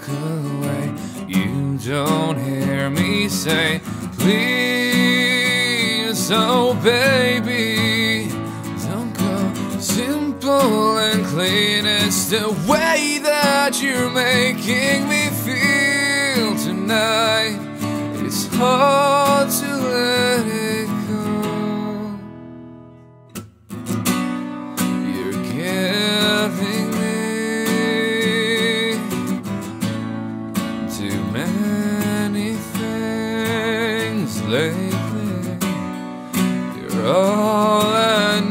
walk away, you don't hear me say, please, oh baby, don't go. Simple and clean is the way that you're making me feel tonight. It's hard to let it go. You're giving me too many things lately. You're all I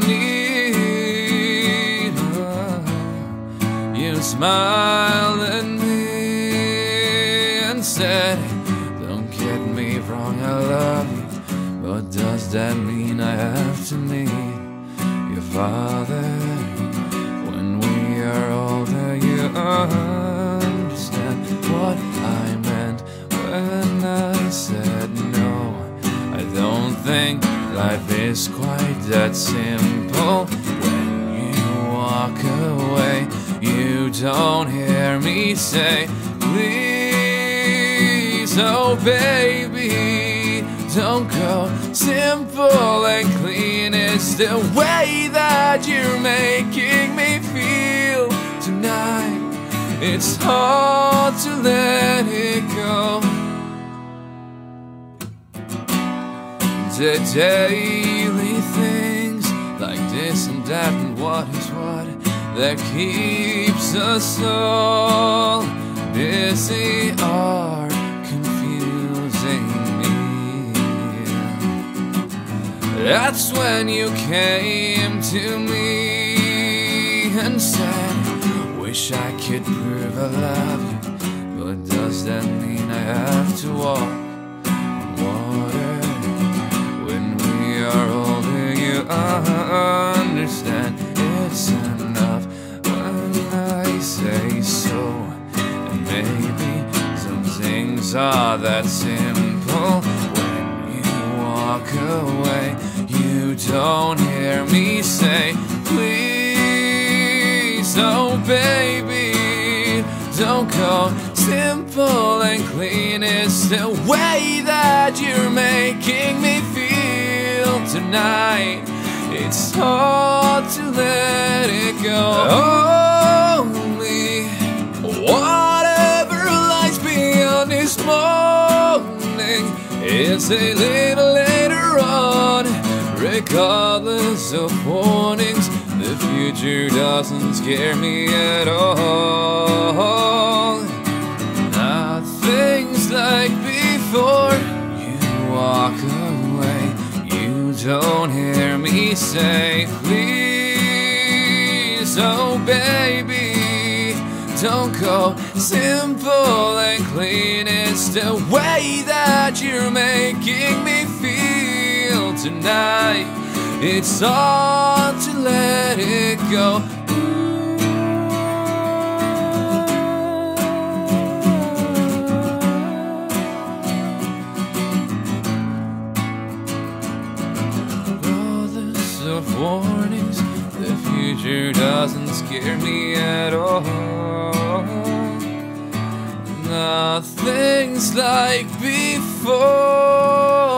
need. You smiled at me and said, don't get me wrong, I love you, but does that mean I have to meet your father? When we are older, you understand what I meant when I said no. I don't think life is quite that simple. When you walk away, you don't hear me say, please, oh baby, don't go. Simple and clean is the way that you're making me feel tonight. It's hard to let it go. The daily things like this and that and what is what that keeps us all busy or confusing me. That's when you came to me and said, wish I could prove I love you, but does that mean I have to walk on water? When we are older, you understand it's enough when I say so. And maybe some things are that simple. When you walk away, you don't hear me say, please, oh baby, don't go. Simple and clean is the way that you're making me feel tonight. It's hard to let it go. Only whatever lies beyond this morning is a little later on. Regardless of warnings, the future doesn't scare me at all. Nothing's like before. You walk away, you don't hear me say, please, oh baby, don't go. Simple and clean is the way that you're making me feel tonight. It's hard to let it go. Of warnings, the future doesn't scare me at all. Nothing's like before.